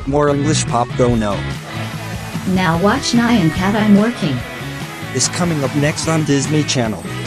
More English pop go no. Now watch Nyan Cat I'm Working. Is coming up next on Disney Channel.